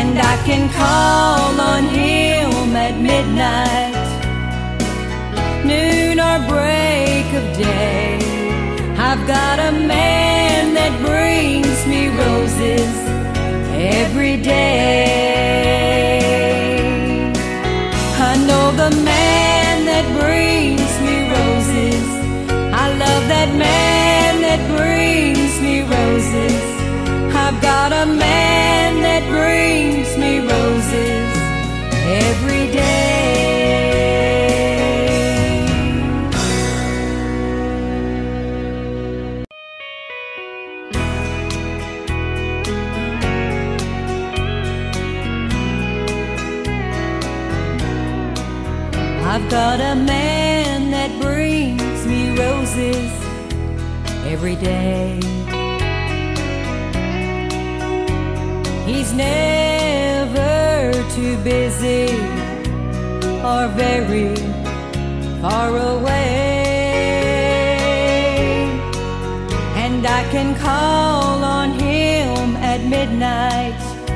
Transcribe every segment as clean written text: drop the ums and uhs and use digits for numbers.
and I can call on Him at midnight, noon or break of day. I've got a man that brings me roses every day. I know the man that brings me roses. I love that man that brings me roses. I've got a man that brings me roses every day. I've got a man that brings me roses every day. He's never too busy or very far away, and I can call on Him at midnight,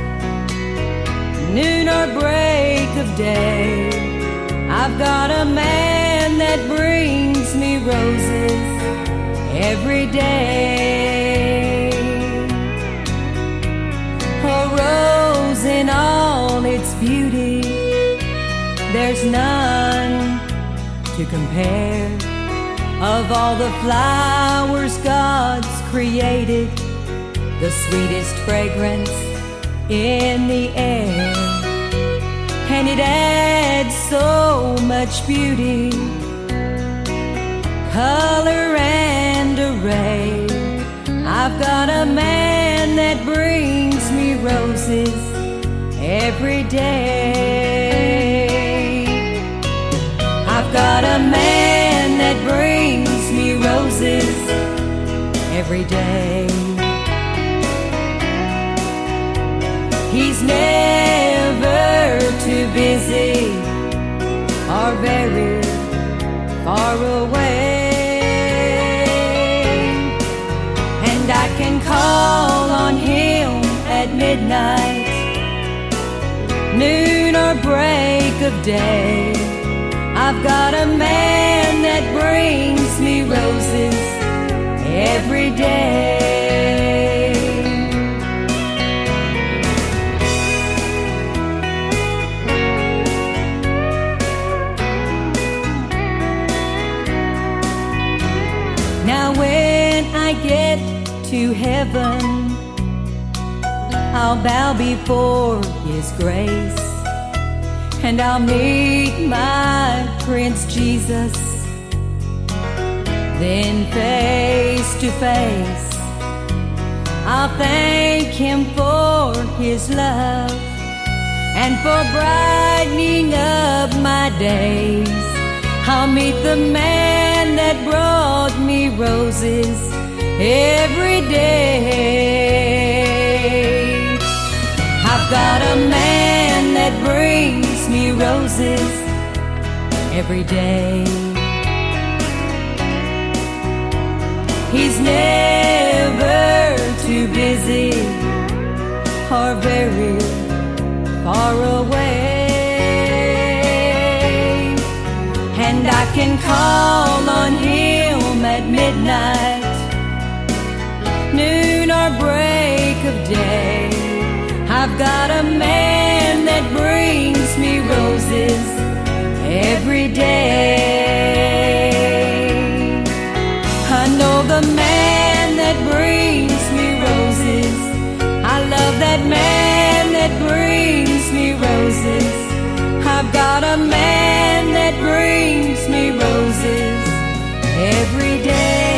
noon or break of day. I've got a man that brings me roses every day. A rose in all its beauty, there's none to compare. Of all the flowers God's created, the sweetest fragrance in the air. And it adds so much beauty, color and array. I've got a man that brings me roses every day. I've got a man that brings me roses every day. He's never too busy or very far away, and I can call on Him at midnight, noon or break of day. I've got a man that brings me roses every day. Now when I get to heaven, I'll bow before His grace, and I'll meet my Prince Jesus. Then face to face, I'll thank Him for His love and for brightening up my days. I'll meet the man that brought me roses every day. I've got a man that brings me roses every day. He's never too busy or very far away, and I can call on Him at midnight, noon or break of day. I've got a man that brings me roses every day. I know the man that brings me roses. I love that man that brings me roses. I've got a man that brings me roses every day.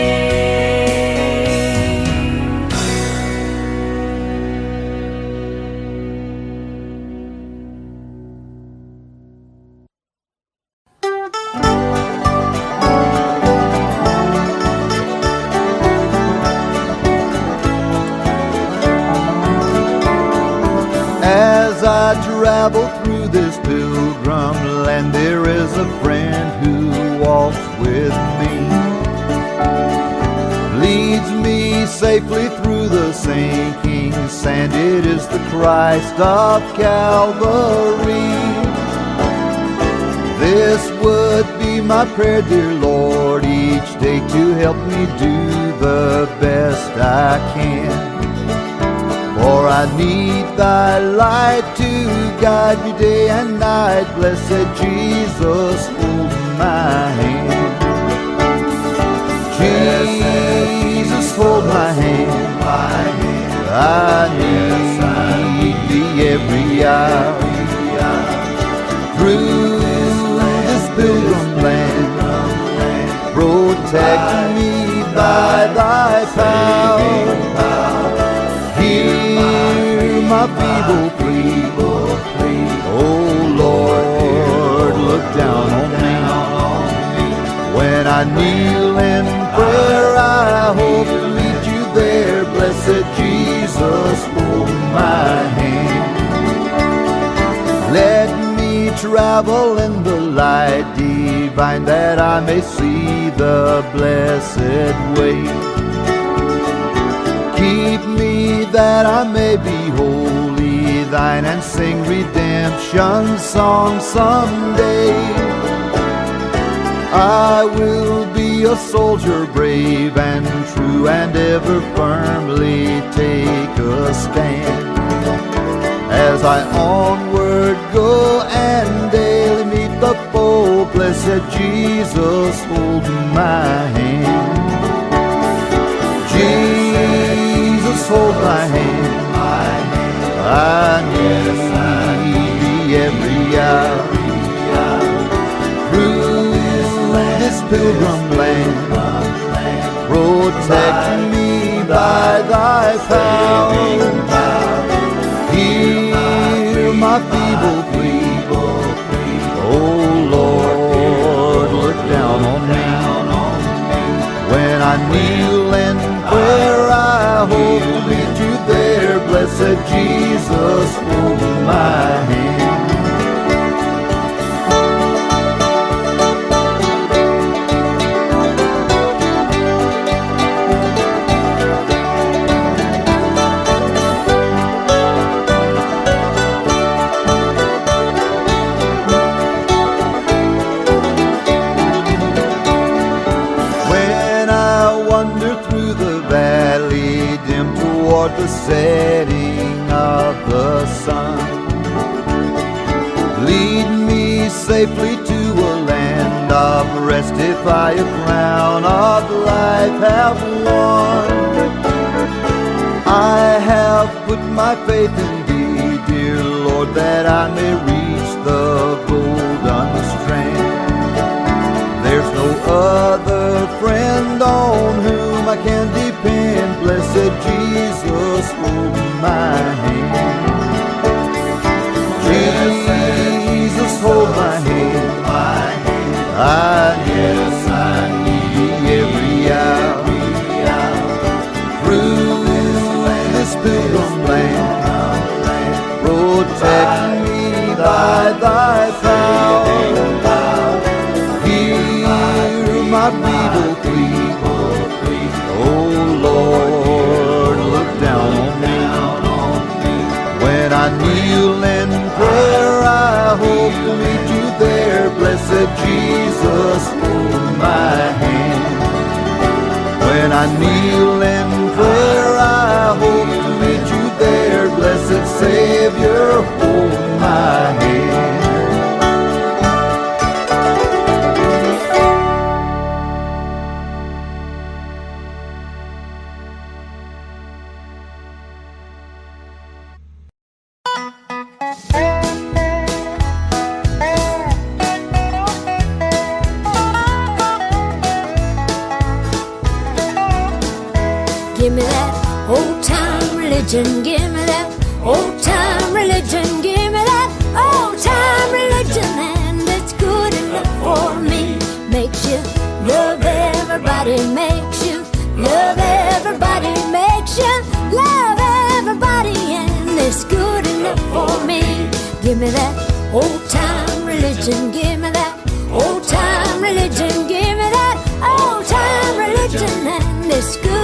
As I travel through this pilgrim land, there is a friend who walks with me. leads me safely through the sinking sand. It is the Christ of Calvary. This would be my prayer, dear Lord, each day to help me do the best I can. For I need thy light to guide me day and night. Blessed Jesus, hold my hand. Jesus, hold my hand. I need thee every hour. Through this pilgrim land, protect me by thy power. Hear my feeble plea. Oh Lord, look down on me. When I kneel in prayer, I hope to meet you there. Blessed Jesus, hold my hand. Let me travel in the light divine, that I may see the blessed way. Keep me that I may be wholly thine, and sing redemption song someday. I will be a soldier brave and true, and ever firmly take a stand. As I onward go and daily meet the foe, blessed Jesus, hold my hand. Jesus, hold my hand. I need thee every hour. Through this pilgrim land, protect me by thy power. Hear my feeble plea. Oh Lord, look down on me. When I kneel in prayer, I hope to meet you there. Blessed Jesus, hold my hand. The setting of the sun, lead me safely to a land of rest, if I a crown of life have won. I have put my faith in thee, dear Lord, that I may reach the golden strand. There's no other friend on whom I can depend. Blessed Jesus, hold my hand. Jesus, hold my hand. I need thee every hour. Through this pilgrim land, protect me by thy power. Hear my feeble plea. Oh Lord, look down on me. When I kneel in prayer, I hope to meet you there. Blessed Jesus, hold my hand. When I kneel in prayer, I hope to meet you there. Blessed Savior, hold my hand. Give me that old-time religion, give me that old-time religion, give me that old-time religion, and it's good enough for me. Makes you love everybody, makes you love everybody, makes you love everybody, and it's good enough for me. Give me that old-time religion, give me that old-time religion, give me that old-time religion, and it's good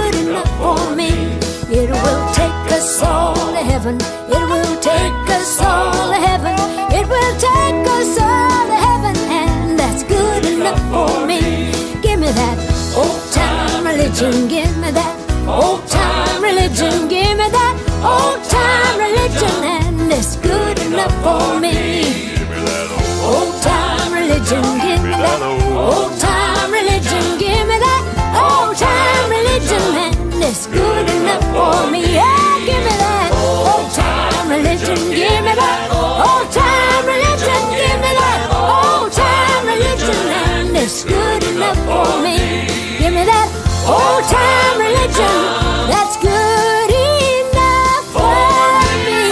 will take us all to heaven. It will take us all to heaven. It will take us all to heaven, and that's good enough for me. Give me that old time religion. Give me that old time religion. Give me that old time religion, and it's good enough for me. Old time religion. Give me that old time religion. Give me that old time religion, and it's good enough for me. Yeah, give me that old time religion. Give me that old time religion. Give me that old time religion, and it's good enough for me. Give me that old time religion. That's good enough for me.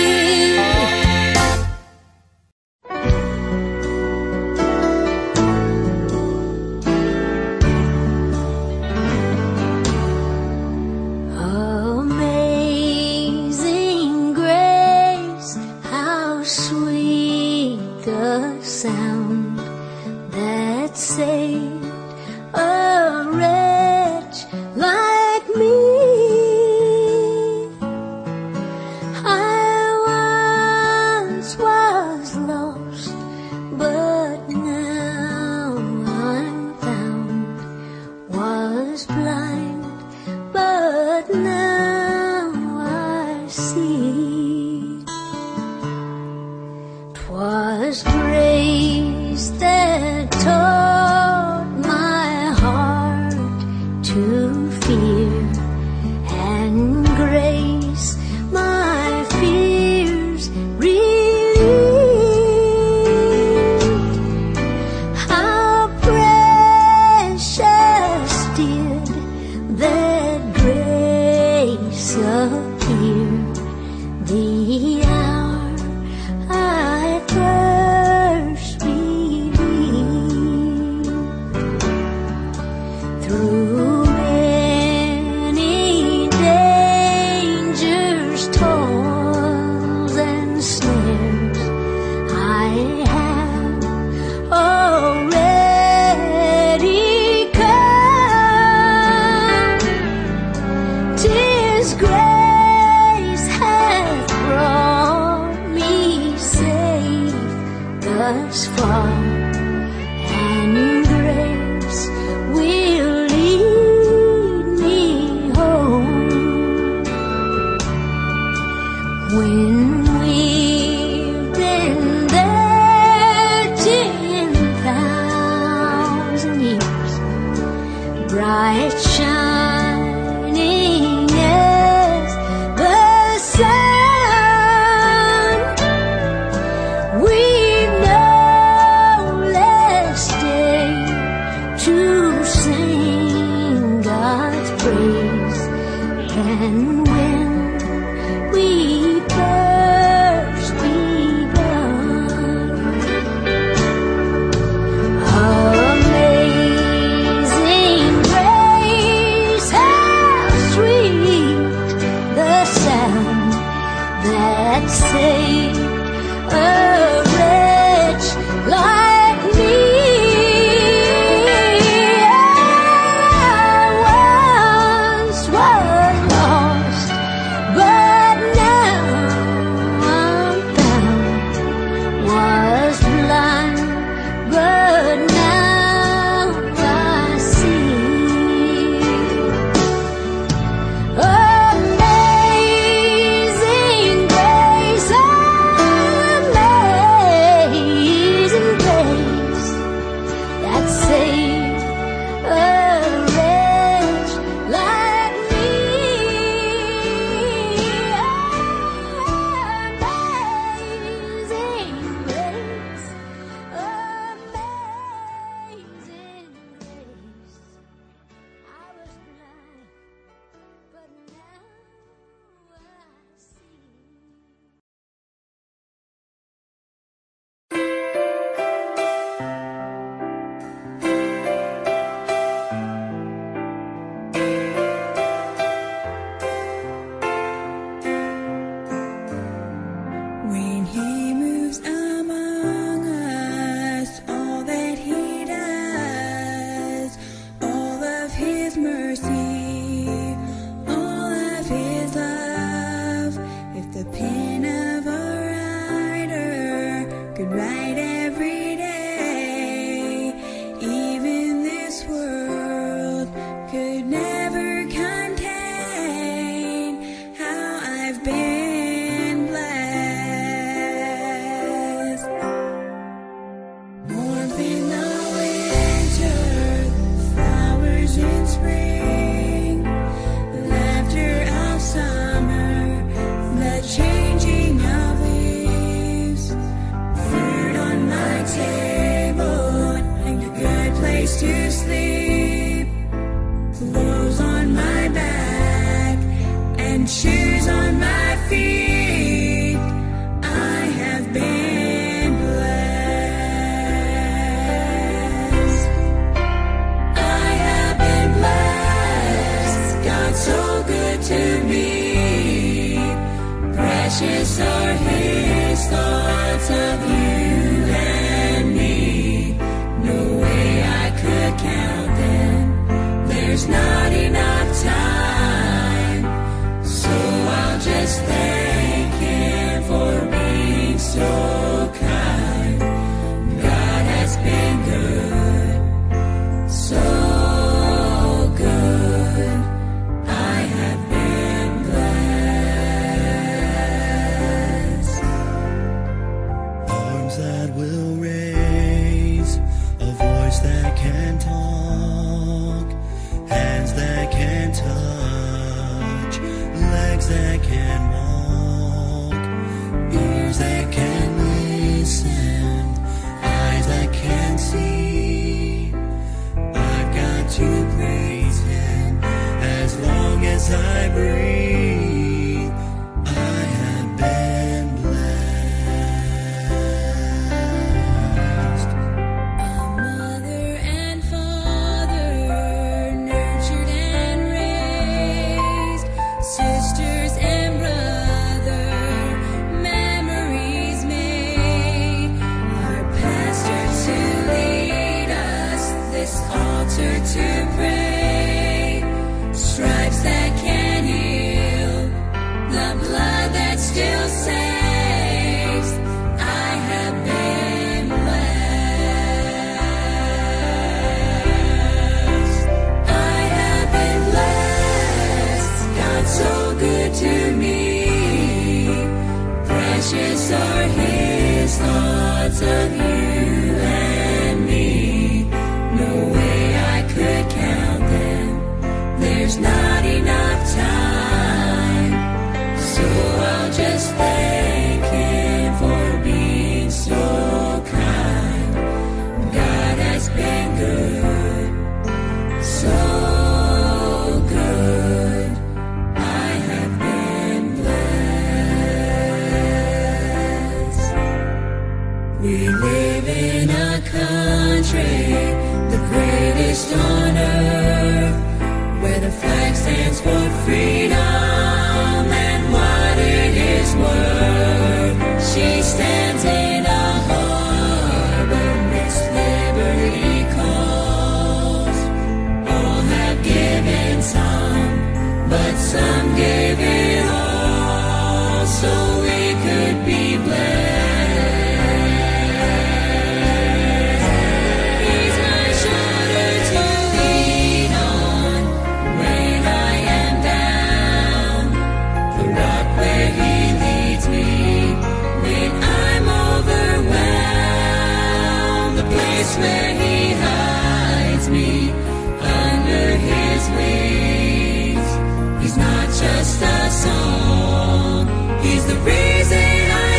Amazing grace, how sweet the sound that saved a wretch like me. I once was lost, but now I'm found. Was blind, but now I see. 'Twas grace that taught my heart to fear, and grace my fears relieved. How precious did that grace appear the hour I first believed. Through many dangers, toils, and snares, I have already come. 'Tis grace hath brought me safe thus far, and grace will lead me home. When we've been there 10,000 years, bright shining as the sun, we've no less day to sing God's praise than when we first begun. Amazing grace, how sweet the sound that saved a wretch like me. I once was lost, but now I'm found. Was blind, but now I see. Amazing grace, amazing I breathe, I have been blessed. A mother and father nurtured and raised, sisters and brother memories made, our pastor to lead us, this altar to pray, stripes that can heal, the blood that still saves. I have been blessed. I have been blessed. God's so good to me. Precious are His thoughts of you and me. No way I could count them. There's not enough time, so I'll just thank Him for being so kind. God has been good, so good. I have been blessed. We live in a country, the greatest on earth, where the flag stands for freedom and what it is worth. She stands in a harbor, Miss Liberty calls. All have given some, but some gave it all, so we could be blessed. He's my shoulder to lean on when I am down, the rock where He leads me when I'm overwhelmed, the place where He hides me under His wings. He's not just a song, He's the reason I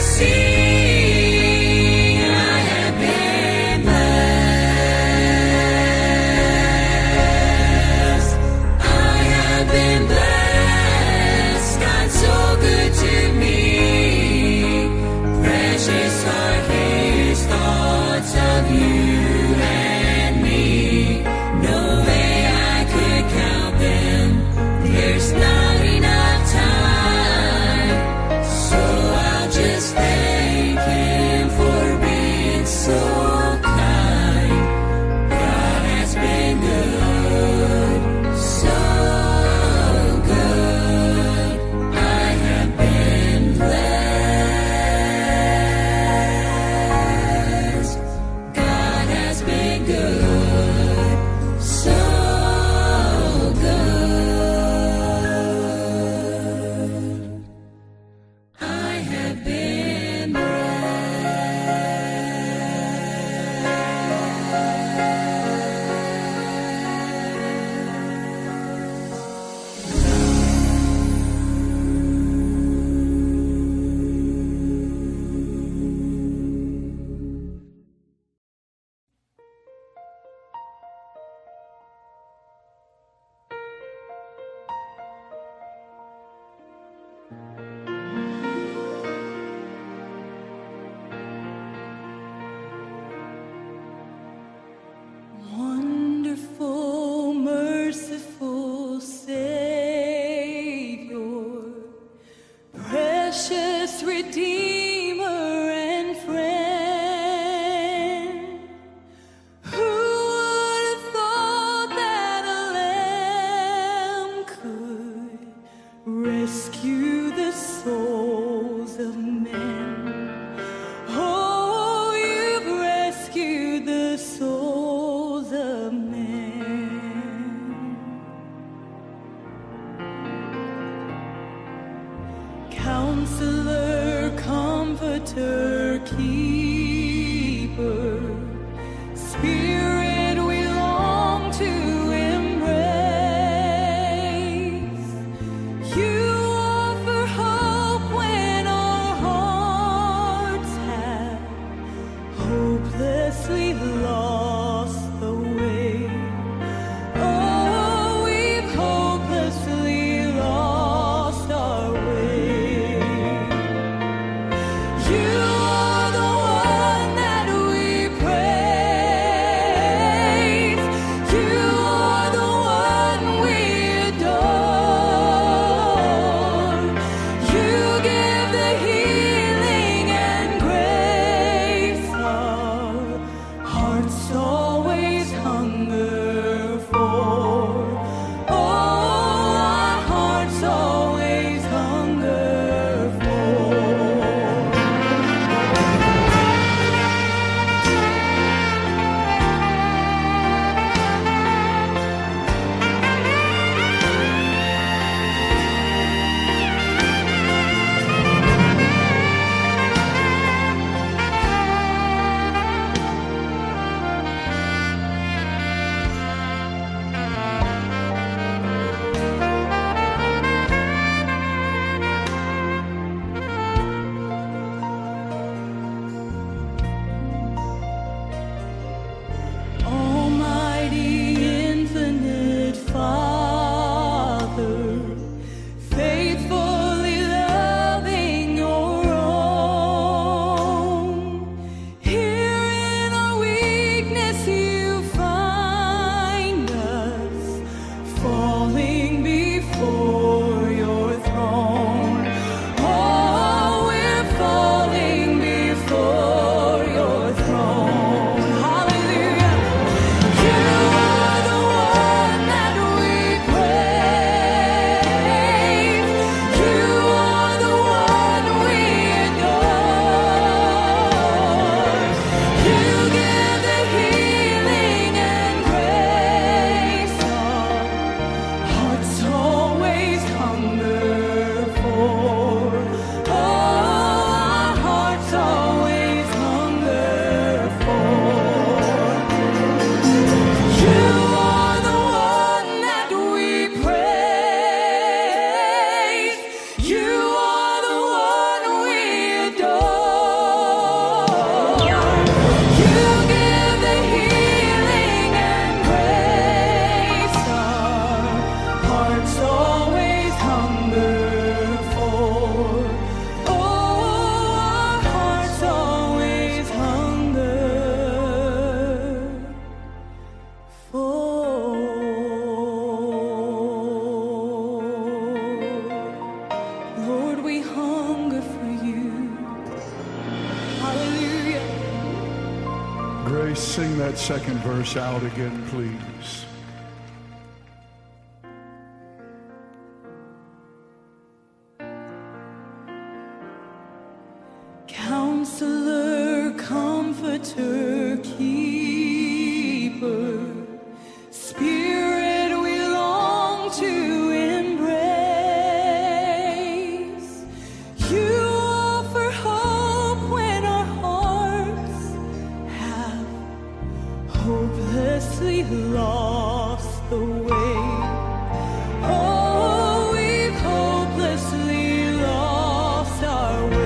sing. I have been blessed. I have been blessed. God's so good to me. Precious are His thoughts of you and me. No way I could count them. There's not enough time, so I'll just thank Him for being so kind. God has been good, so good. I have been blessed. God has been good, so good. I have been Wonderful, merciful Savior, precious Redeemer and friend. Who would have thought that a lamb could rescue the souls of men? Oh, you've rescued the souls of men. Counselor, Comforter, Keeper, Spirit we long to embrace. You offer hope when our hearts have hopelessly lost the way. Oh, we've hopelessly lost Everybody sing that second verse out again, please. Counselor, comforter, keeper, Spirit we long to embrace. You offer hope when our hearts have hopelessly lost the way. Oh, we've hopelessly lost our way.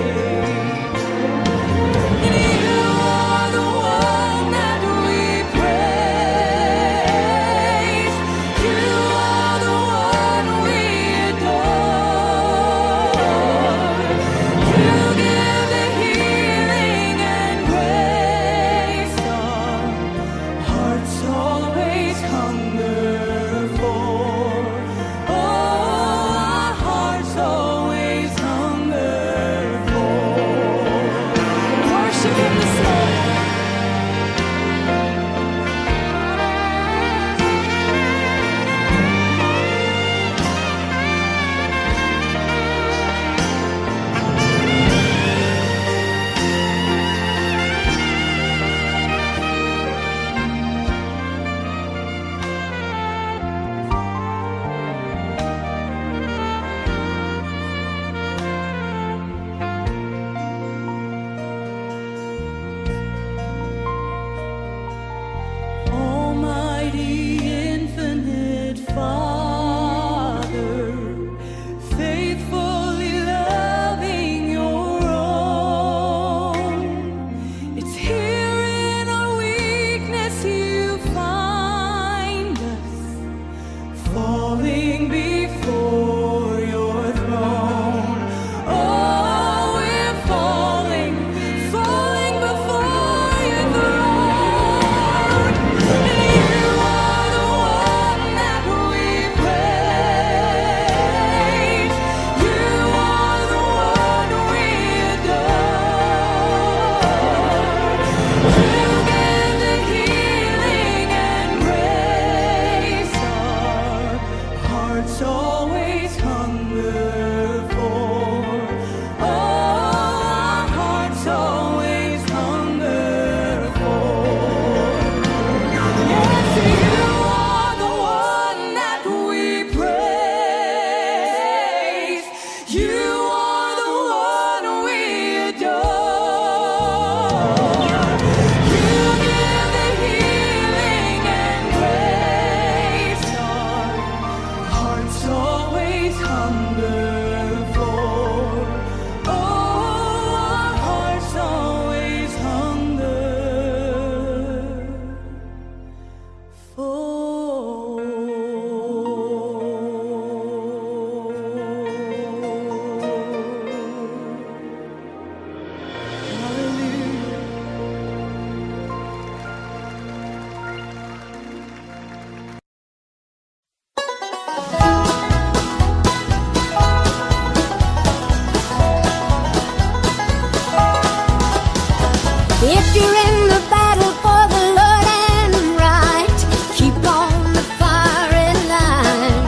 If you're in the battle for the Lord and right, keep on the firing line.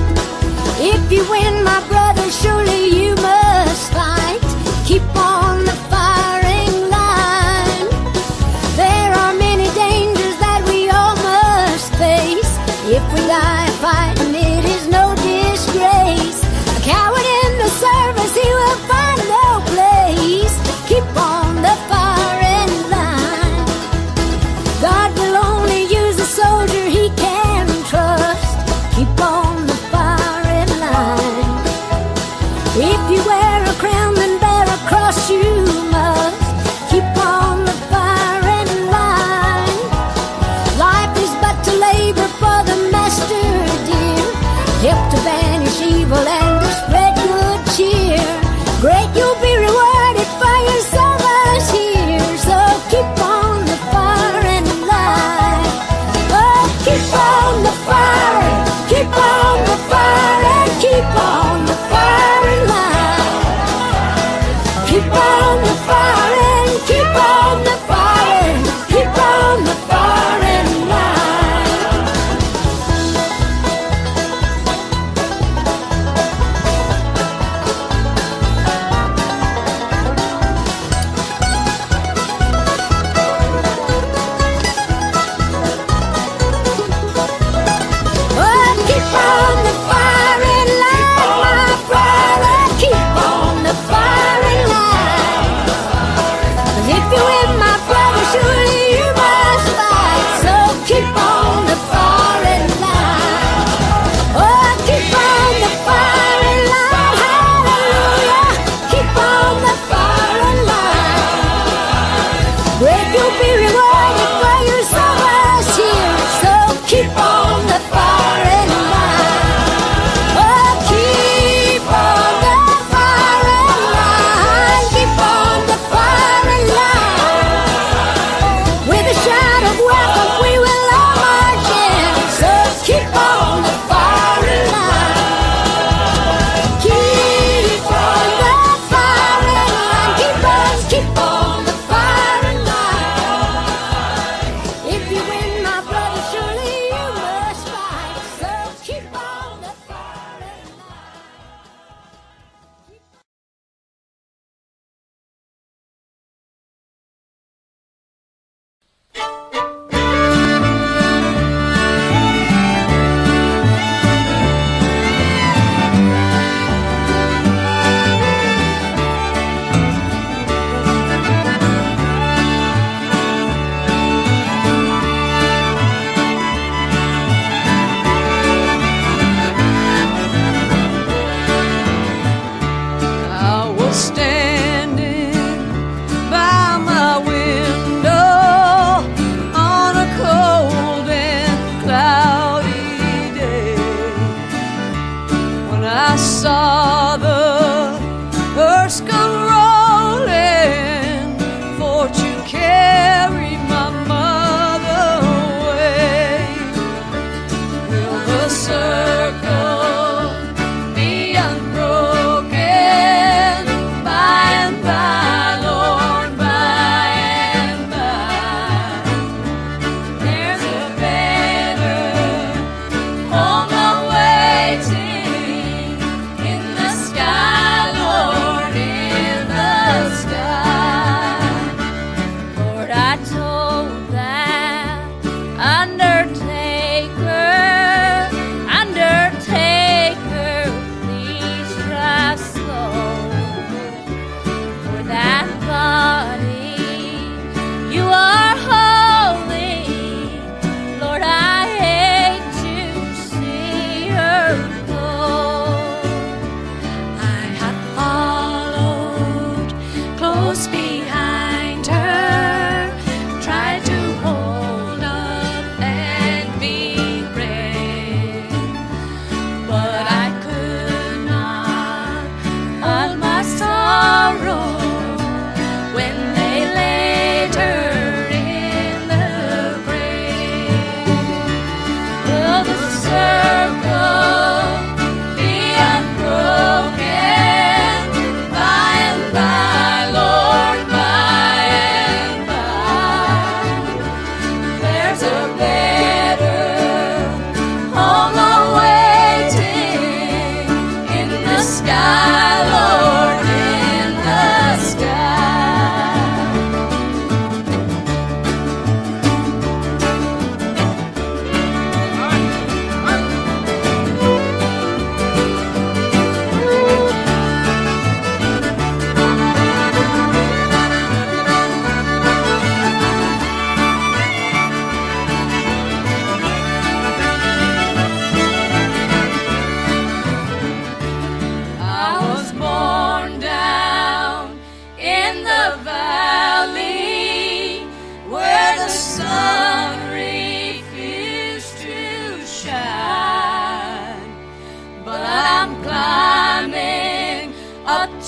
If you win, my brother, surely you must fight. Keep on the firing line. There are many dangers that we all must face. If we die fighting, it is no disgrace. A coward in the service, he will find no place. Keep on the firing line. God will only use a soldier he can trust. Keep on the firing line. If you wear a crown, then bear a cross you must. Keep on the firing line. Life is but to labor for the master dear. Help to banish evil and to spread good cheer. Great you'll be rewarded for your service here. So keep on the firing line. Oh, keep on the firing. Keep on the firing. Keep on the firing line. Keep on the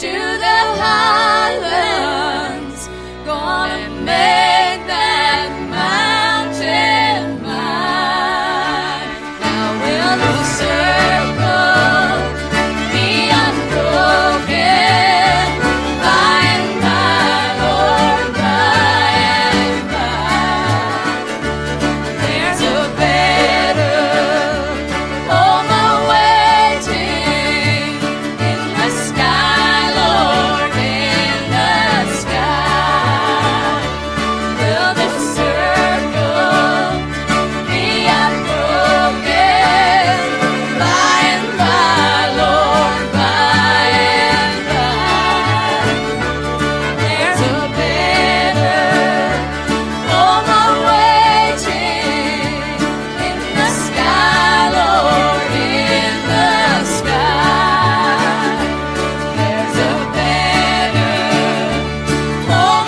to the highlands, gonna make that mountain mine. Now will the circle be unbroken by and by, Lord, by and by. There's a better home awaiting in the sky, Lord, in the sky. Will the circle be unbroken by and by, Lord, by and by? There's a better home awaiting in the sky, Lord, in the sky. There's a better home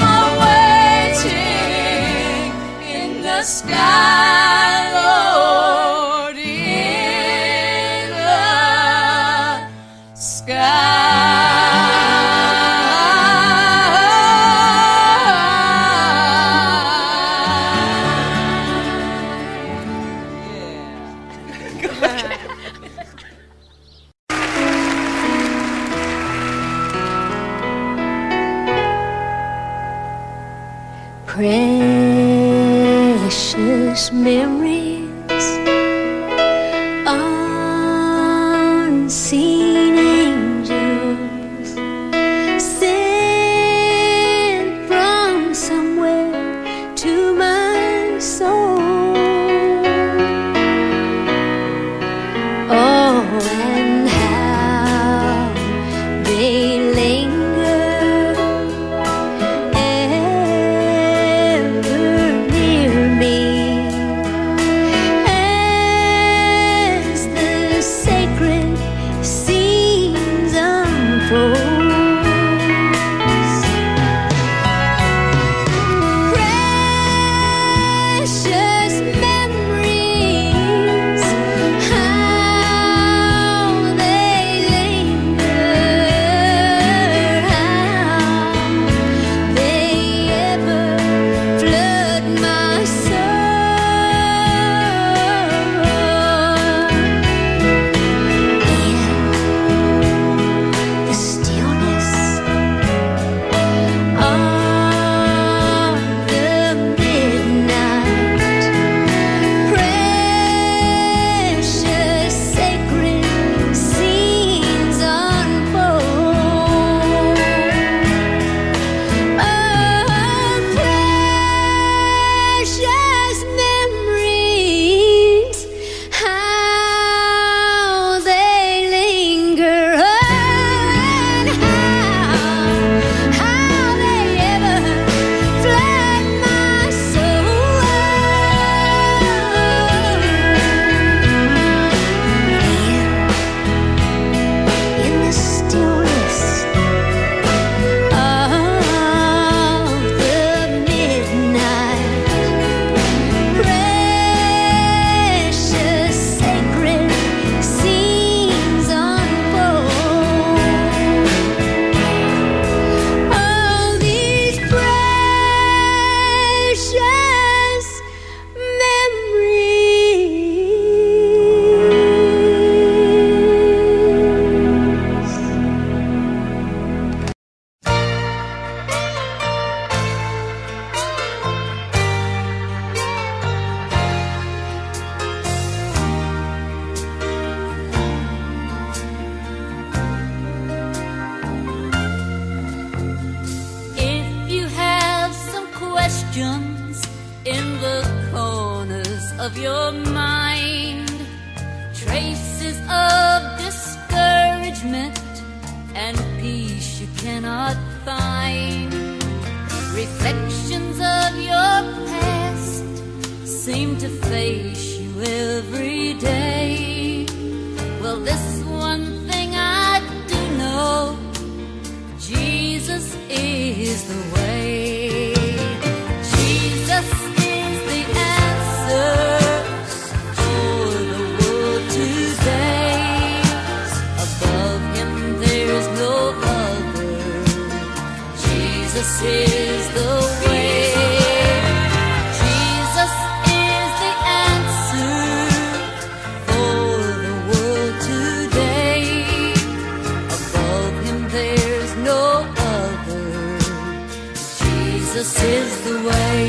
awaiting in the sky, Lord, in the Precious memories, unseen angels sent from somewhere to my soul. Oh, and how they linger ever near me as the sacred scenes unfold. Precious memories, how they linger, how they ever flood my soul. In the stillness of the midnight, precious sacred scenes unfold. Oh, precious memories, how they linger, and how they ever flood my soul. In the stillness of the midnight, precious sacred scenes unfold. All these precious memories. If you have some questions in the corners of your mind, traces of discouragement and peace you cannot find, reflections of your past seem to face you every day. Well, this one thing I do know, Jesus is the way. Jesus is the answer for the world today. Above him there is no other is the way. Jesus is the answer for the world today. Above him there's no other. Jesus is the way.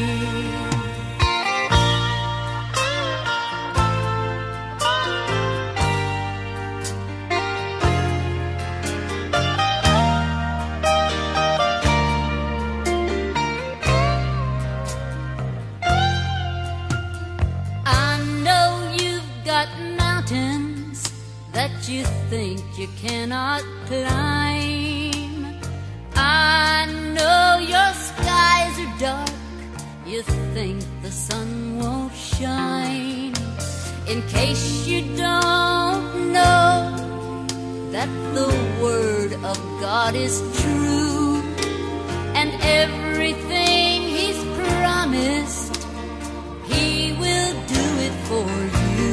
That you think you cannot climb. I know your skies are dark. You think the sun won't shine. In case you don't know that the word of God is true, and everything he's promised, he will do it for you.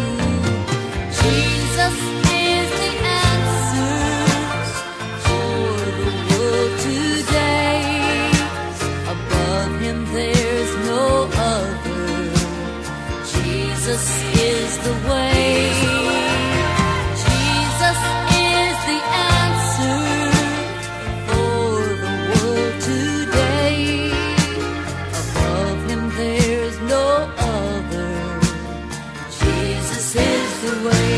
Jesus is the answer for the world today. Above him there's no other. Jesus is the way. Jesus is the answer for the world today. Above him there's no other. Jesus is the way.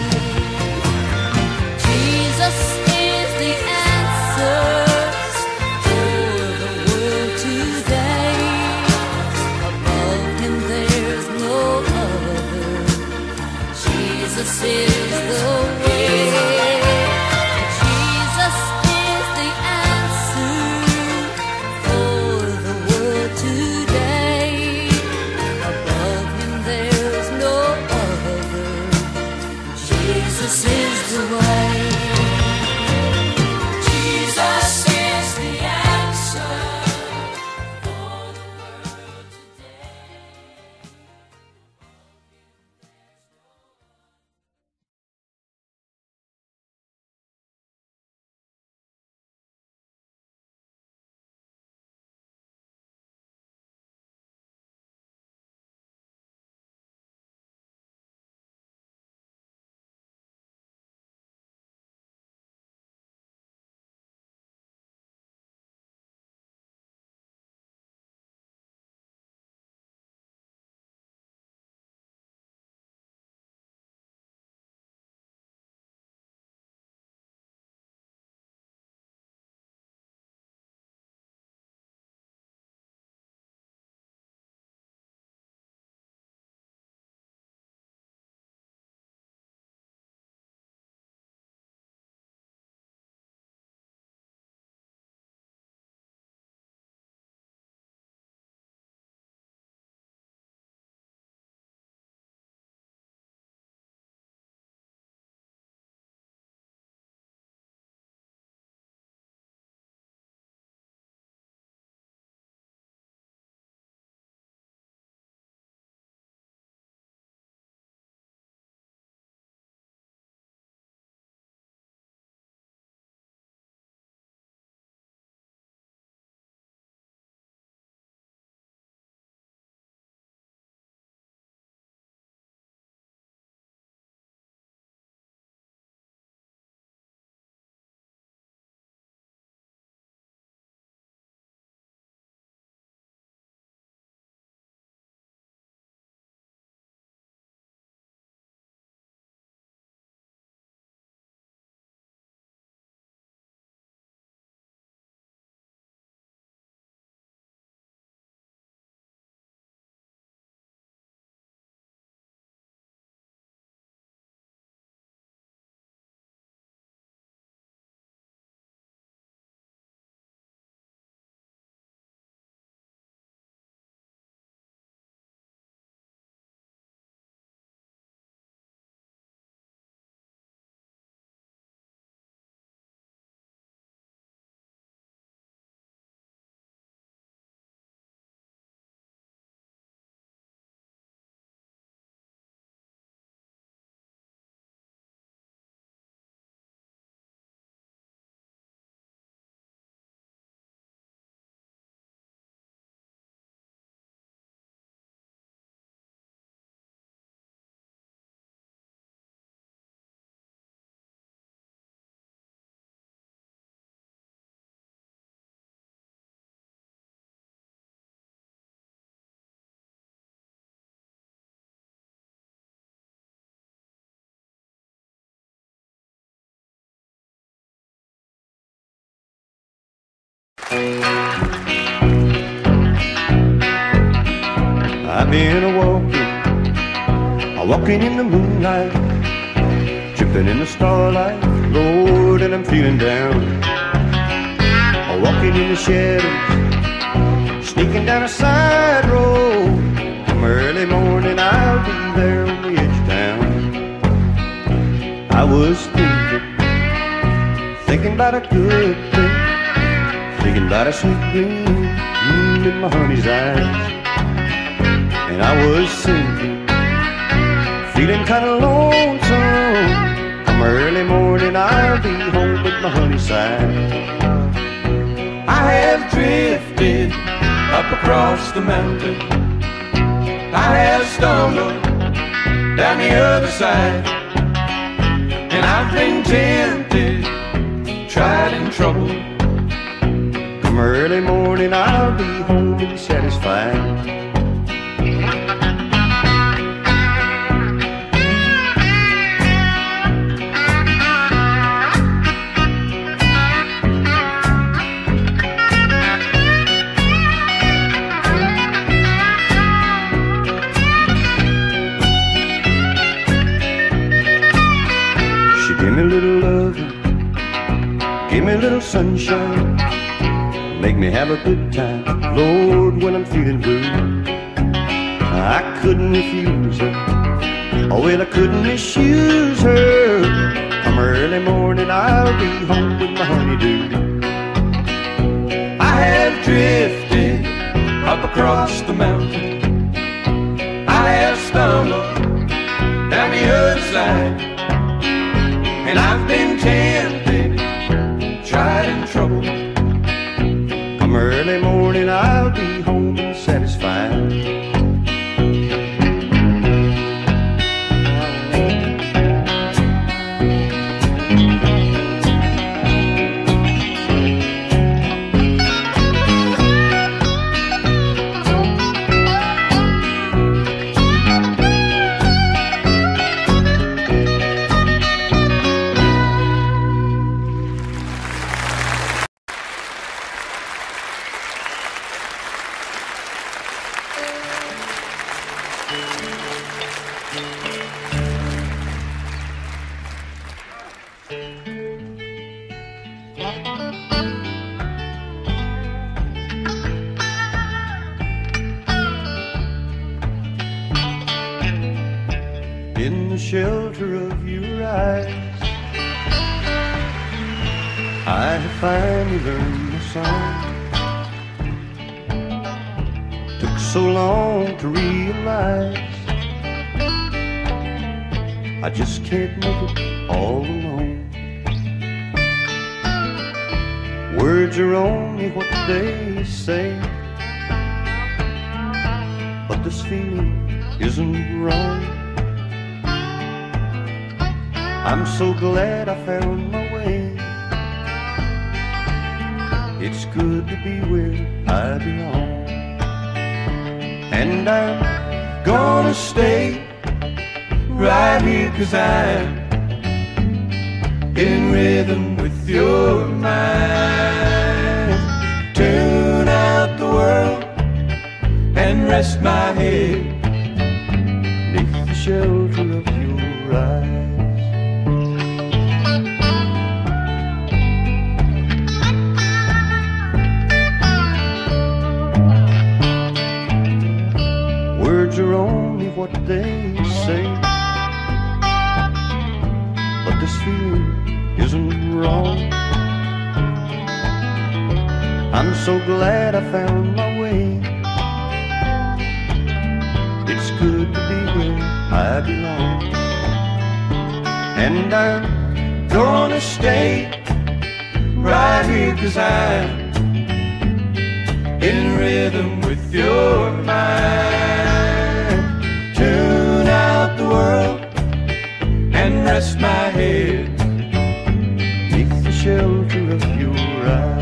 Jesus is the answer for the world today. Above him there's no other. I've been walking in the moonlight, tripping in the starlight, Lord, and I'm feeling down. Walking in the shadows, sneaking down a side road. Come early morning, I'll be there on the edge of town. I was thinking about a good thing, thinking about a sweet gleam in my honey's eyes. And I was sinking, feeling kind of lonesome. Come early morning, I'll be home with my honey side. I have drifted up across the mountain, I have stumbled down the other side, and I've been tempted, tried and troubled. Come early morning, I'll be home and satisfied. Give me a little loving, give me a little sunshine, make me have a good time, Lord, when I'm feeling blue. I couldn't refuse her, oh well, I couldn't misuse her. Come early morning, I'll be home with my honeydew. I have drifted up across the mountain, I have stumbled down the other side, and I've been tempted, tried and troubled. Come early morning, I'll be home and satisfied. In the shelter of your eyes, I have finally learned the song. Took so long to realize I just can't make it all alone. Words are only what they say, but this feeling isn't wrong. I'm so glad I found my way. It's good to be where I belong, and I'm gonna stay right here 'cause I'm in rhythm with your mind. Tune out the world and rest my head beneath the shelter of your eyes. Words are only what they say, but this feeling isn't wrong. I'm so glad I found my way. It's good to be where I belong, and I'm gonna stay right here 'cause I'm in rhythm with your mind. Tune out the world and rest my head beneath the shelter of your eyes.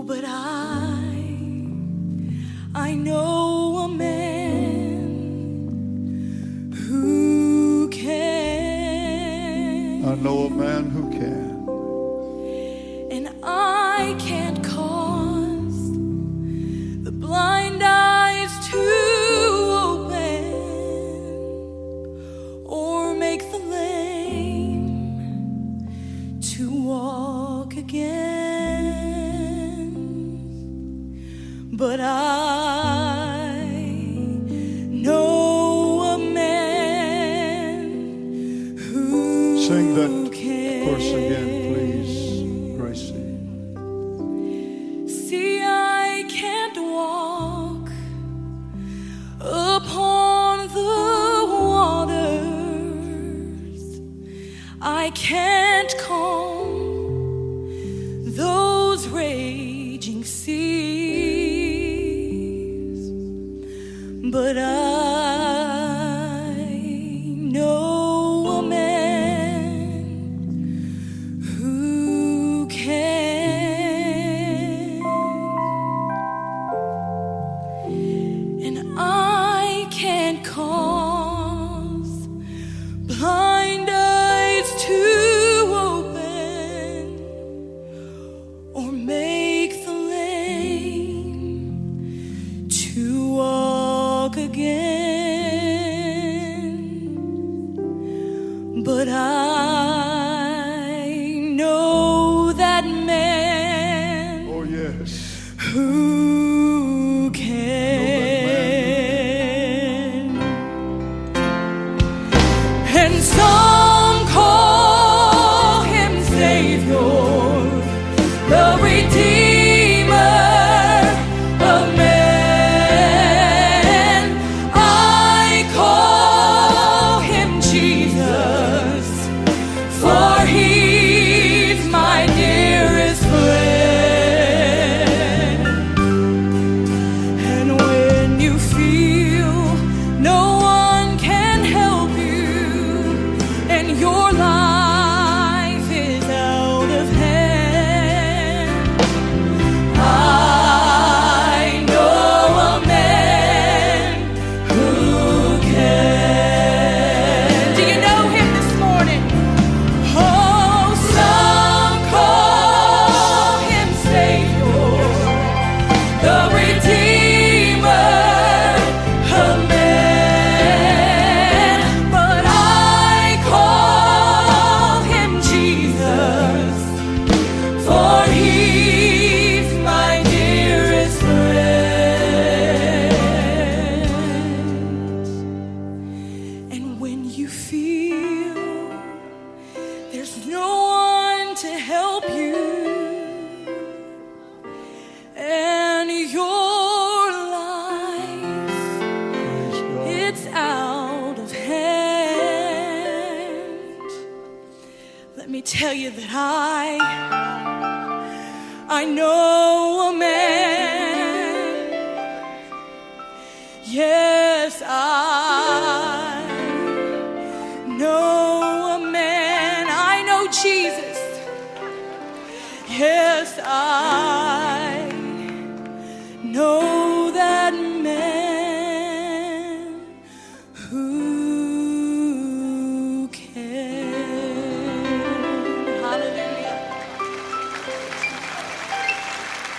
but I know a man who can. I know a man who can. And I can't cause the blind eyes to open or make the lame to walk again. But I know a man who Sing that can. chorus again, please, Gracie. See, I can't walk upon the waters. I can't calm those raging seas, but I know a man who can. And I can't cause blind eyes to open or make the lame to walk again. But I know that man Oh, yes. who can. And some call him Savior, the Redeemer of man. I call him Jesus, for he's my dearest friend. And when you feel no one can help you and your life is out of hand, I know a man who can. Do you know him this morning? Oh, some call him Savior, the Redeemer of man. But I call him Jesus, for he's my dearest friend. And when you feel there's no one to help you and your life, Praise God. it's out of hand, let me tell you that I know a man. Yes, I know a man. I know Jesus. Yes, I know that man who can. Hallelujah.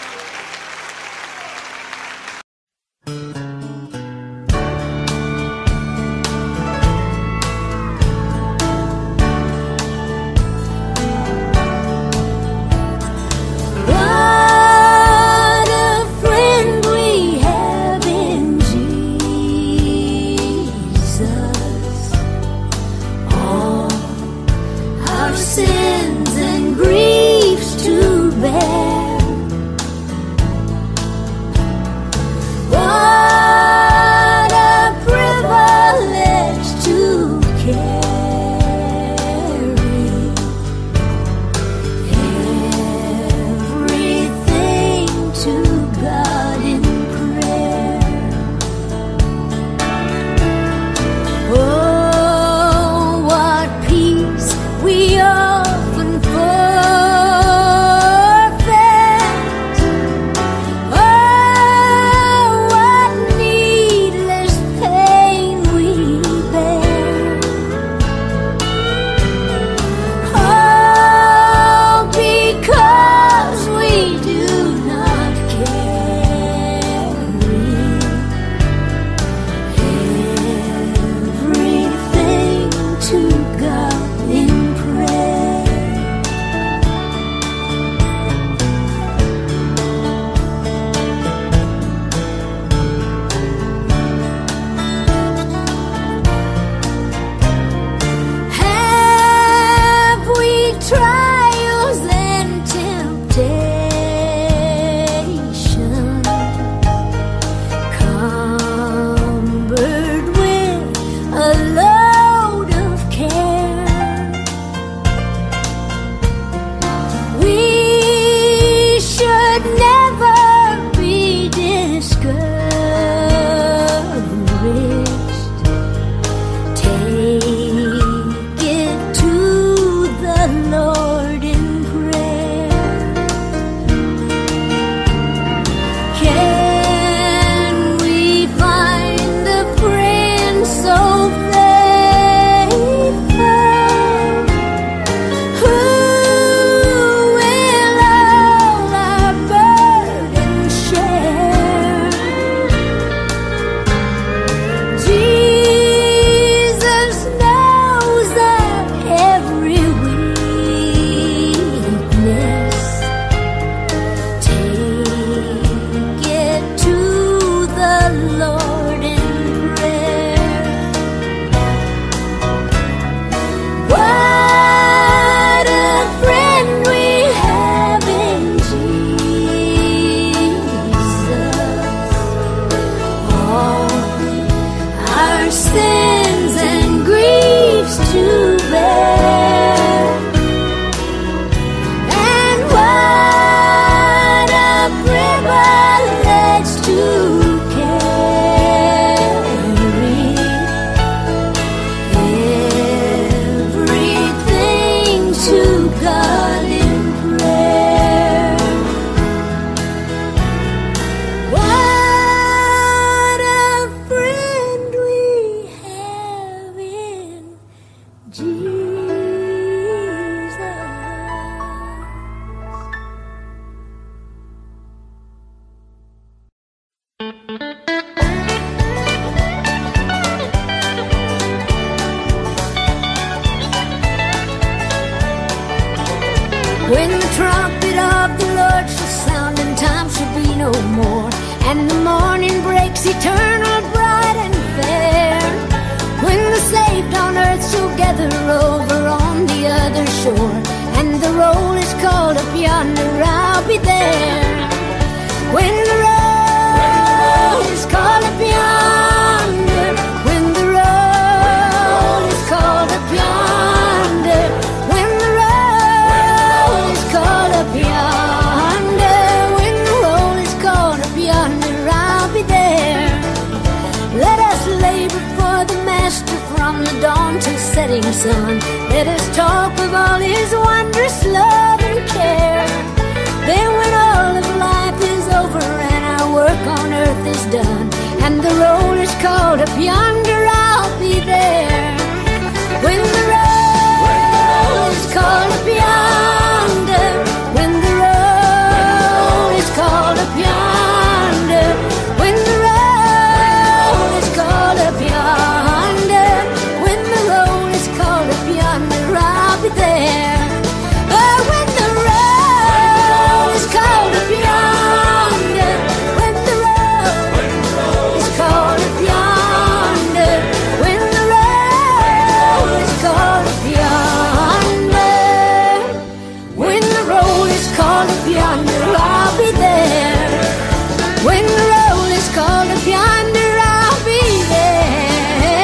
and the morning breaks eternal, bright and fair. When the saved on earth together over on the other shore, and the roll is called up yonder, I'll be there. When the roll is called up yonder, when the roll is called up yonder, when the roll is called up yonder, when the roll is called up yonder, I'll be there. Let us labor for the Master from the dawn to setting sun. Let us talk of all His wondrous love and care. Then when all of life is over and our work on earth is done, and the roll is called up yonder, I'll be there. When the roll is called up yonder, when the roll is called up yonder, when the roll is called up yonder, when the roll is called up yonder, I'll be there. Oh, when the roll is called up yonder, when the roll is called up yonder, when the roll is called up yonder, when the roll is called up yonder, I'll be there. When the roll is called up yonder, I'll be there.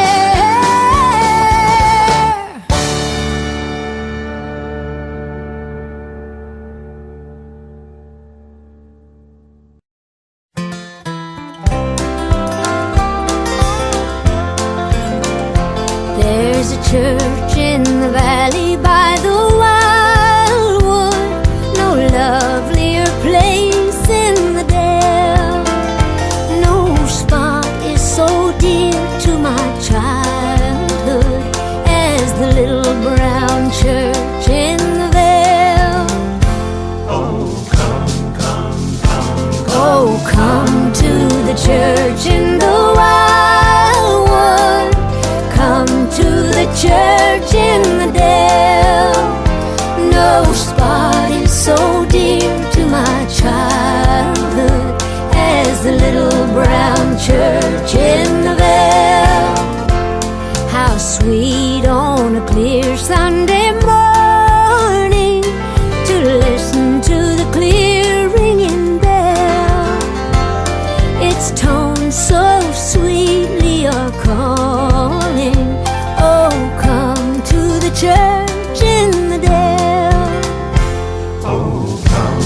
There's a church in the valley by the wildwood, no lovelier place in the dale. No spot is so dear to my childhood as the little brown church in the vale. Oh, come to the church in the wildwood, come to the church in the dale. No spot is so dear to my childhood as the little brown church in the vale. How sweet on a clear Sunday morning to listen to the clear ringing bell. Its tones so sweetly are calling, oh, come to the church in the dale. Oh,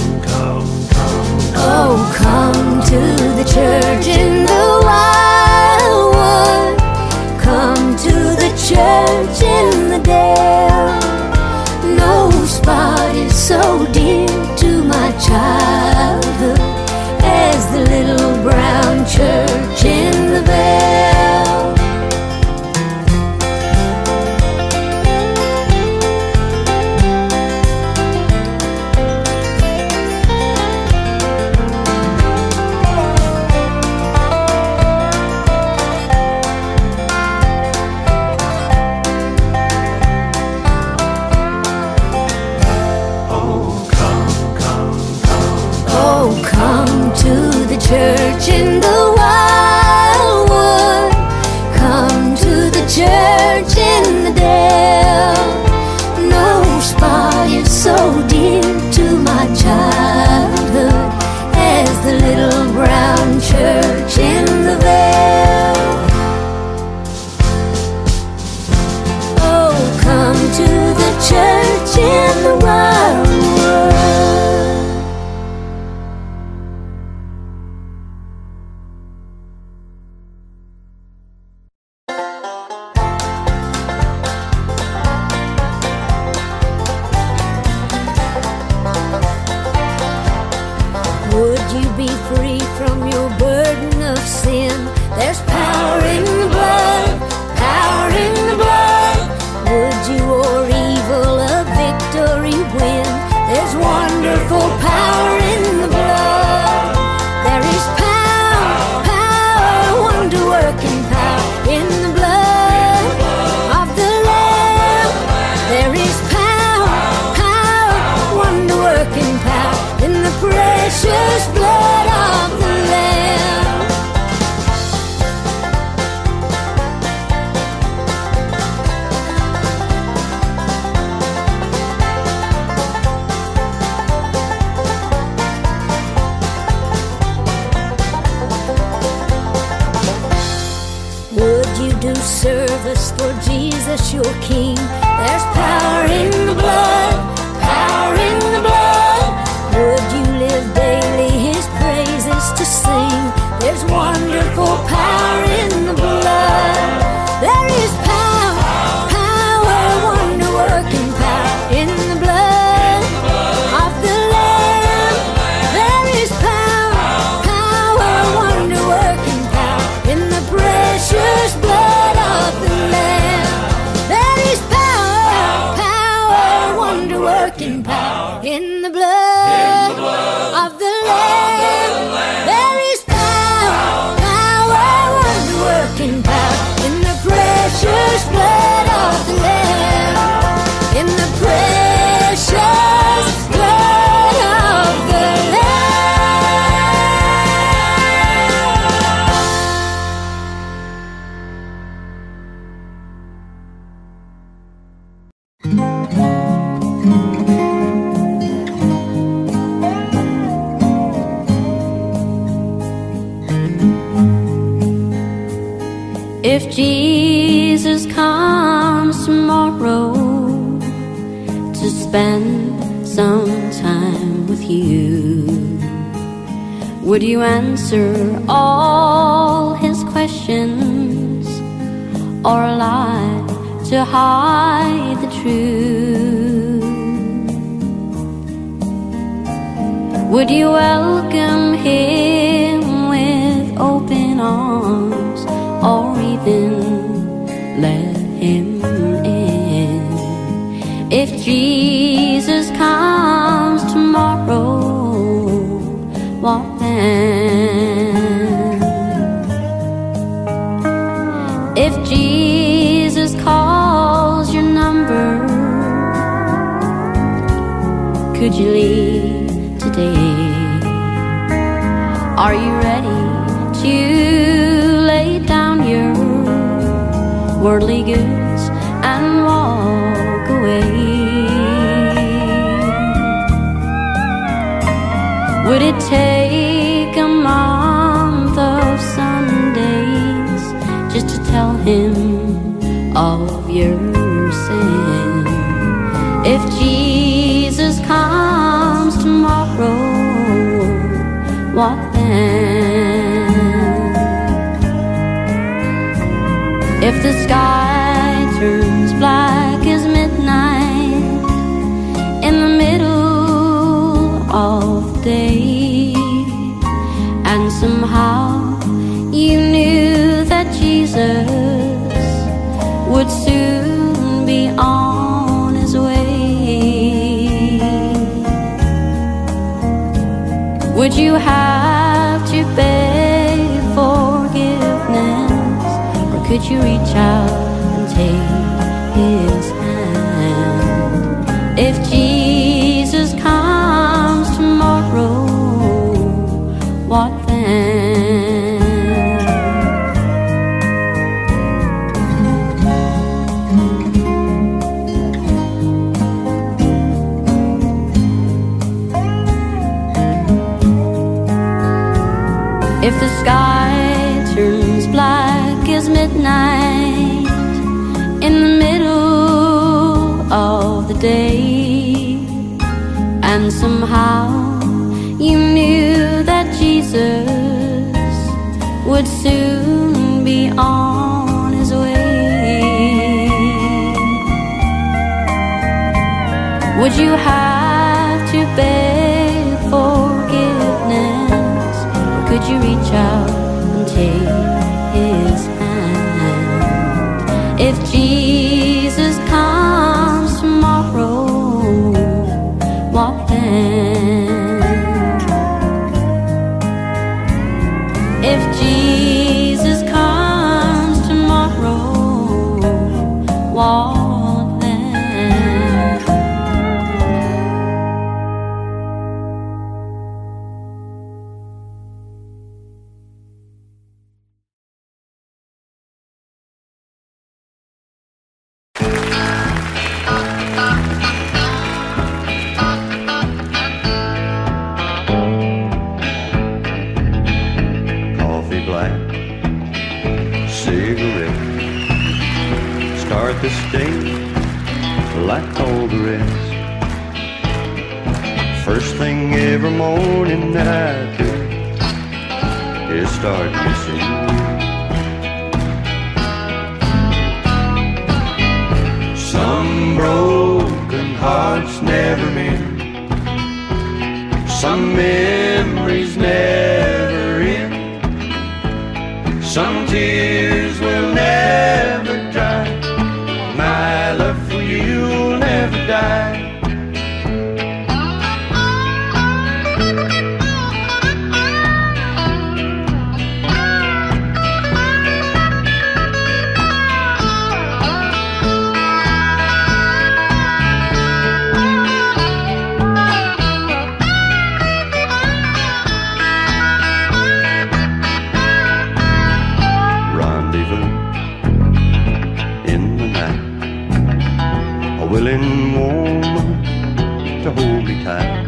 come to the church in the wildwood, come to the church in the dale. No spot is so dear to my childhood as the little brown church in the vale. Oh, come to the church in the wildwood, come to the church in the dale. No spot is so dear to my childhood as the little brown church in the vale. Oh, come to the church in the wildwood. Would you be free from your burden of sin? There's power in the blood, power in the blood. Would you or evil a victory win? There's wonderful power in the blood. There is power, power, wonder-working power in the blood of the Lamb. There is power, power, wonder-working power in the precious blood of the Lamb. harvest for Jesus your King. There's power in the blood, power in the blood. Would you live daily His praises to sing? There's wonderful power in the blood. There is power, power, wonder-working power in the blood of the Lamb. There is power, power, wonder-working power in the precious blood of the Lamb. There is power, power, wonder-working power in the blood of the Lamb. There is power, power, wonder-working power in the precious blood of the Lamb. In the precious blood of the If Jesus comes tomorrow to spend some time with you, would you answer all His questions, or lie to hide the truth? Would you welcome Him with open arms, or even let Him in? If Jesus comes tomorrow, what then? If Jesus calls your number, could you leave today? Are you ready to lay down your worldly goods and walk away? Would it take a month of Sundays just to tell Him of your sin? If Jesus comes tomorrow, what then? If the sky turns black as midnight in the middle of the day, and somehow you knew that Jesus would soon be on His way, would you have to beg forgiveness, or could you reach out and take His hand? If Jesus comes tomorrow, what then? If the sky turns black as midnight in the middle of the day, and somehow you knew that Jesus would soon be on His way, would you have to beg forgiveness, or could you reach out and take His hand? If Jesus comes tomorrow, what then? If Jesus comes tomorrow, what then? to stay like all the rest. First thing every morning that I do is start missing you. Some broken hearts never mend, some memories never end, some tears will never dry. My love for you will never die. Willing woman to hold me tight,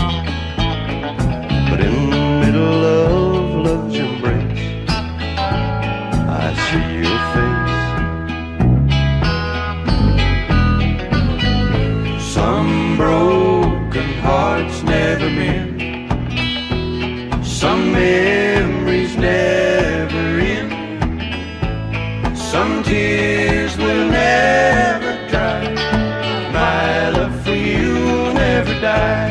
but in the middle of love's embrace I see your face. Some broken hearts never mend, some memories never end, some tears will never dry. My love for you will never die.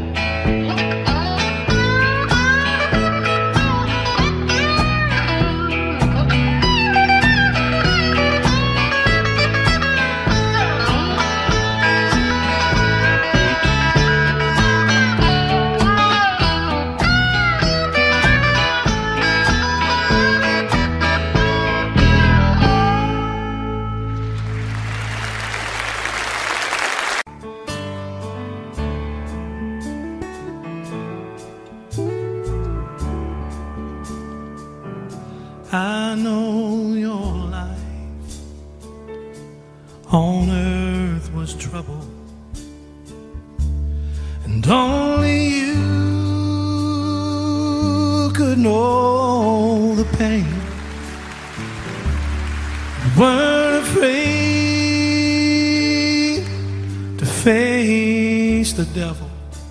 I know your life on earth was trouble, and only you could know the pain. You weren't afraid to face the devil.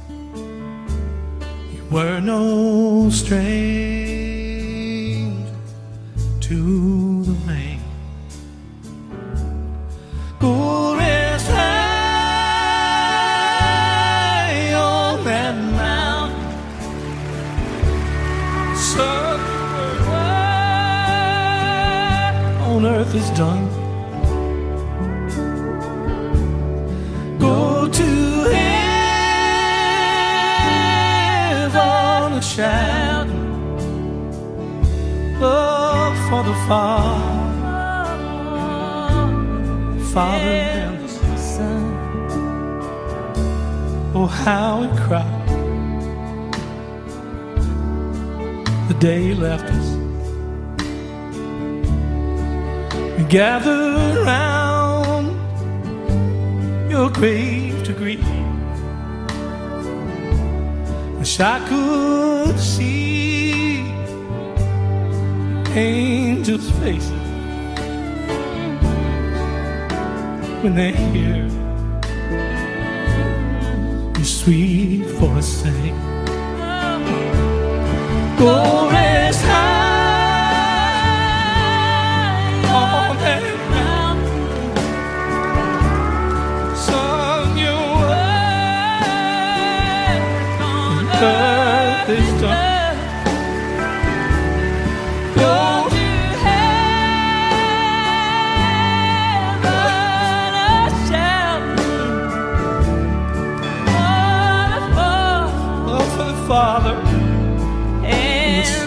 You were no stranger to the rain. Go rest high on that mountain, sun on earth is done. Go to heaven and shout love for the Father and the Son. Oh, how we cried the day He left us. We gathered round your grave to grieve. Wish I could see angels' faces when they hear your sweet voice sing. Go rest high on that mountain, sung your word on earth is done. Father and the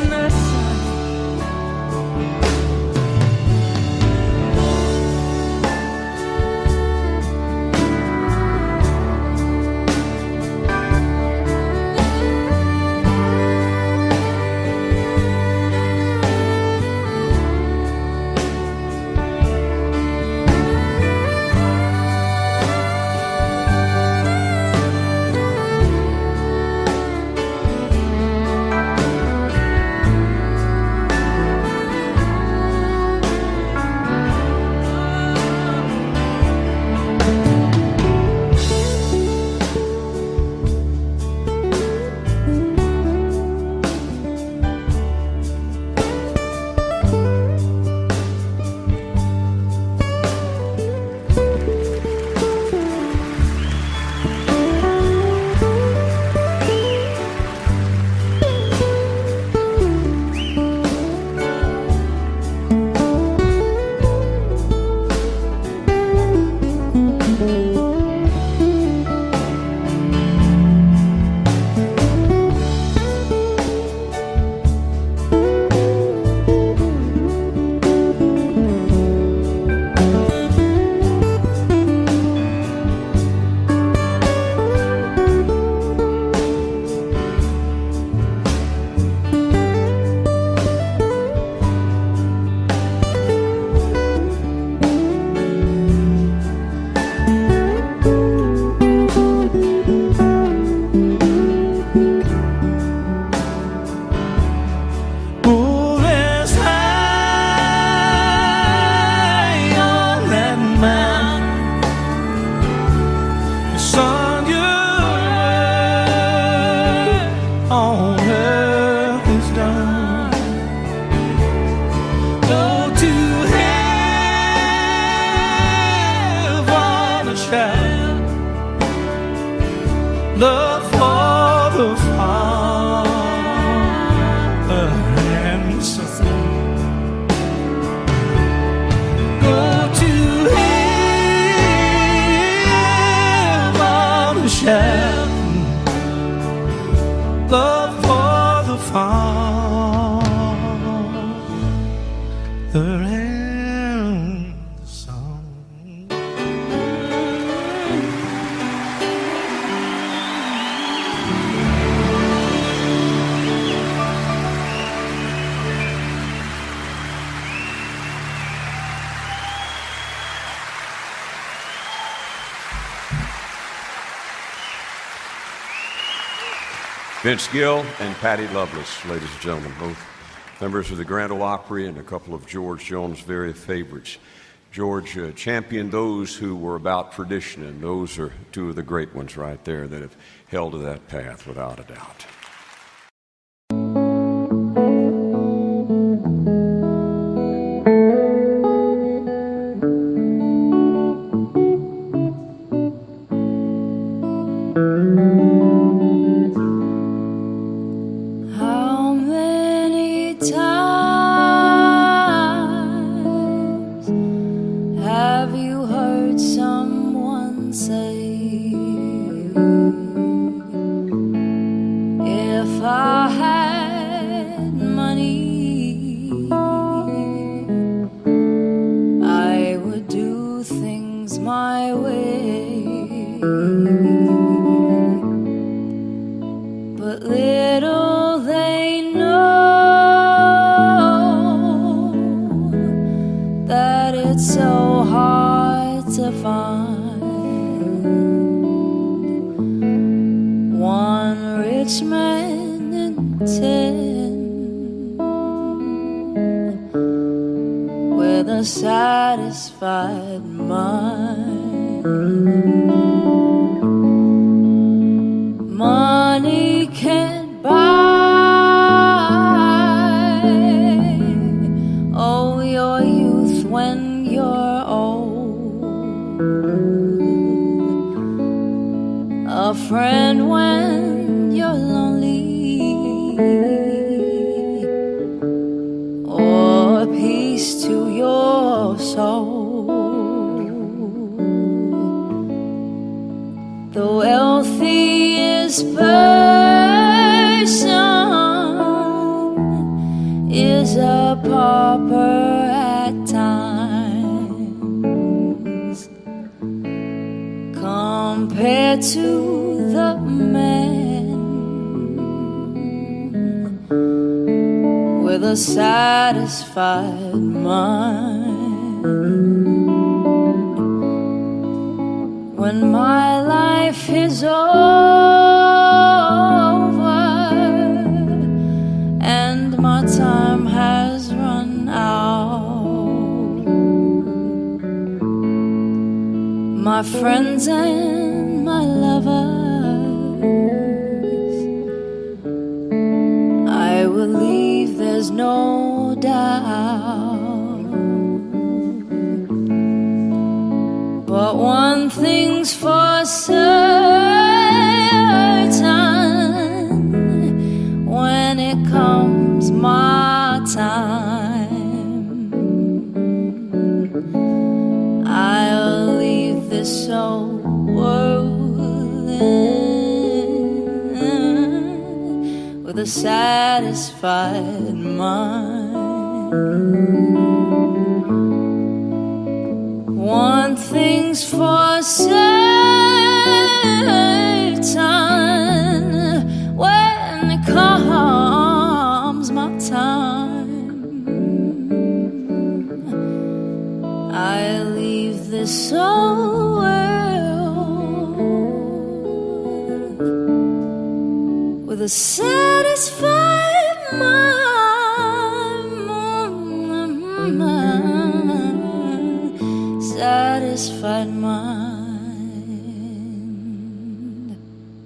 the ransom. Vince Gill and Patty Loveless, ladies and gentlemen, both members of the Grand Ole Opry and a couple of George Jones' very favorites. George championed those who were about tradition, and those are two of the great ones right there that have held to that path without a doubt. Satisfied mind. Money can't buy oh your youth when you're old, a friend when you're lonely, or a peace to your soul. The wealthiest person is a pauper at times, compared to the man with a satisfied mind. When my life is over and my time has run out, my friends and my lovers, I will leave, there's no doubt. But one thing's for certain, when it comes my time, I'll leave this old world with a satisfied mind. One thing's for certain, when it comes my time, I leave this old world with a satisfied mind. Satisfied mind.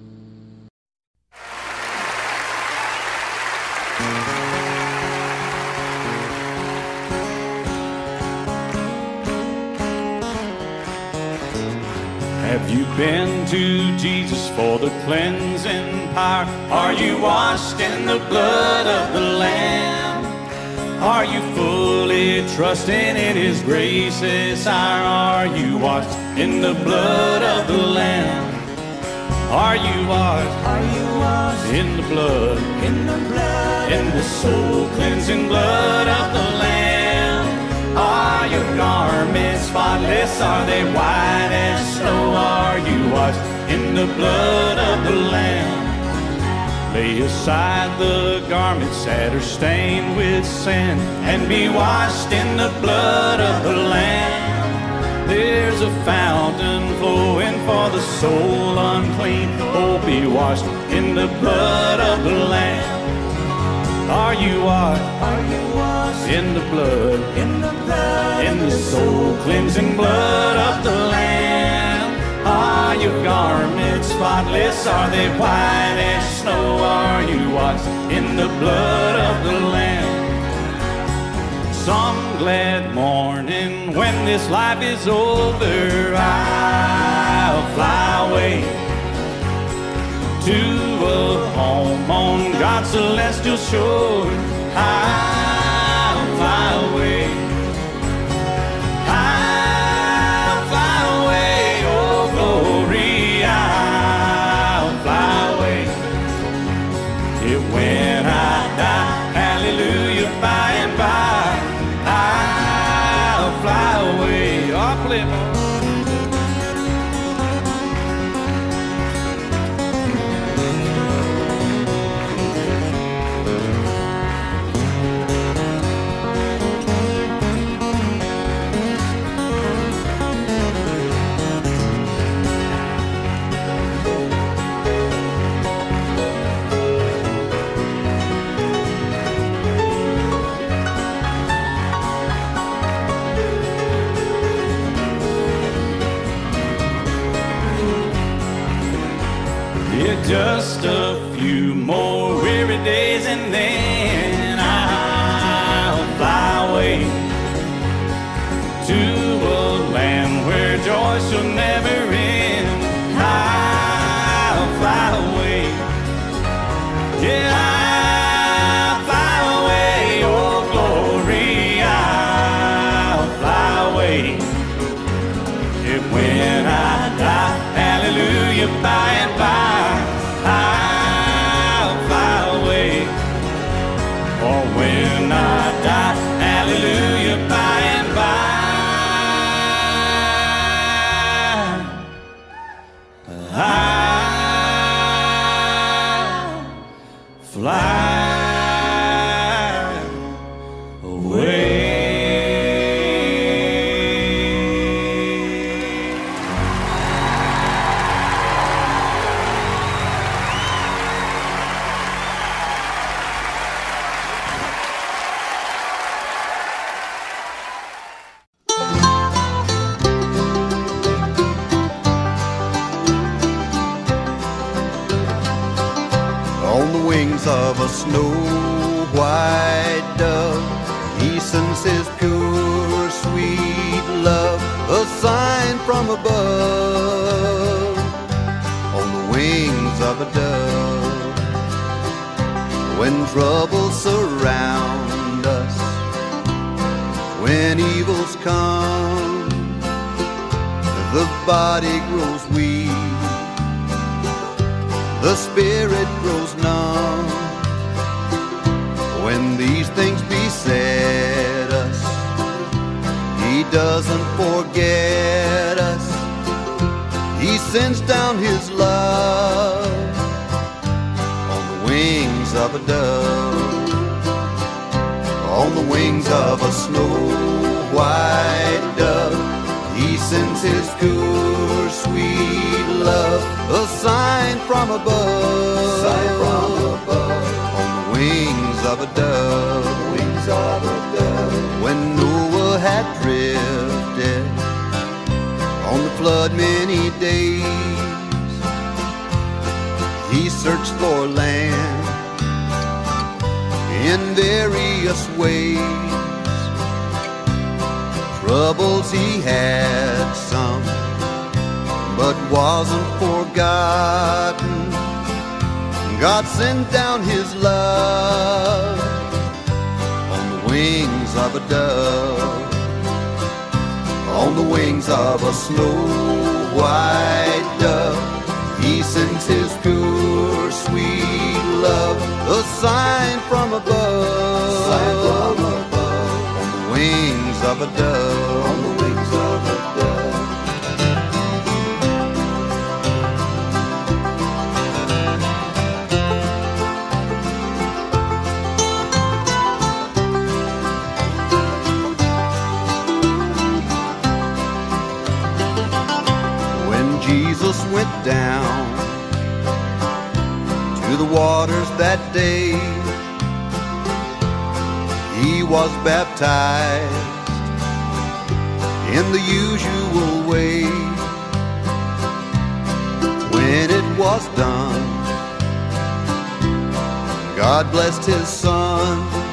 Have you been to Jesus for the cleansing power? Are you washed in the blood of the Lamb? Are you fully trusting in His grace's hour? Are you washed in the blood of the Lamb? Are you washed? Are you washed in the blood? In the blood, in the soul cleansing blood of the Lamb? spotless? Are they white as snow? Are you washed in the blood of the Lamb? Lay aside the garments that are stained with sin and be washed in the blood of the Lamb. There's a fountain flowing for the soul unclean. Oh, be washed in the blood of the Lamb. Are you washed? Are you washed in the blood? In the blood, in the soul cleansing blood of the Lamb. Are your garments spotless? Are they white as snow? Are you washed in the blood of the Lamb? Some glad morning when this life is over, I'll fly away to a home on God's celestial shore. I'll fly away. I'll fly away, oh glory, I'll fly away. Yeah, when I die, hallelujah, by and by, I'll fly away. I'll play my just a few more weary days and then I'll fly away to a land where joy shall never end. I'll fly away. Yeah, I'll fly away, oh glory, I'll fly away. Yeah, when I die, hallelujah, by and by, I'll fly away. Or when I die, hallelujah, by and by, I'll fly away. On the wings of a snow-white dove, he sends his pure, sweet love, a sign from above. On the wings of a dove, when troubles surround us, when evils come, the body grows weak, the spirit grows numb. When these things beset us, he doesn't forget us. He sends down his love on the wings of a dove, on the wings of a snow-white dove. He sends his pure, sweet love, a sign from above, on the wings of a dove, When Noah had drifted on the flood many days, he searched for land in various ways. Troubles he had some, but wasn't forgotten. God sent down his love on the wings of a dove, on the wings of a snow-white dove. He sends his pure, sweet love, a sign from above, on the wings of a dove, on the wings of a went down to the waters that day. He was baptized in the usual way. When it was done, God blessed his son.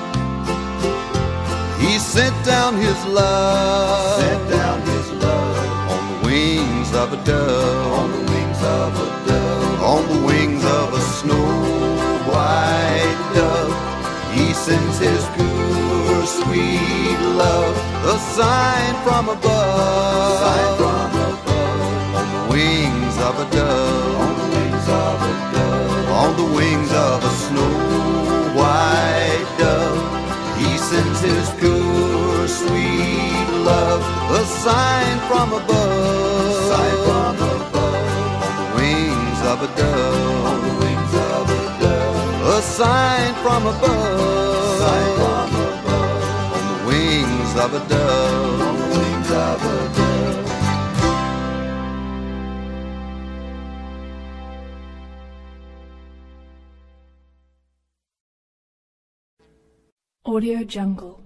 He sent down his love, on the wings of a dove, on the wings of a dove, on the wings of a snow white dove. He sends his pure, sweet love, a sign from above, on the wings of a dove, on the wings of a dove, on the wings of a snow white dove. He sends his pure, sweet love, a sign from above, on the wings of a dove, on the wings of a dove, a sign from above, on the wings of a dove, on the wings of a dove. Audio Jungle.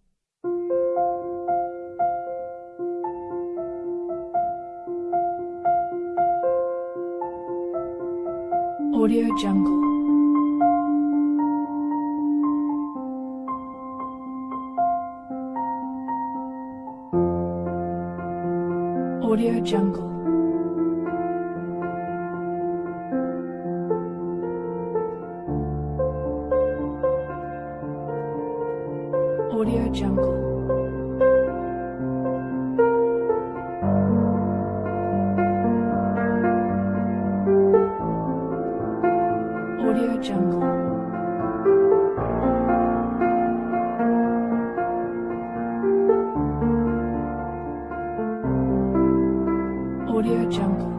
Audio Jungle. Audio Jungle. Audio Jungle. Audio Jungle. Audio Jungle.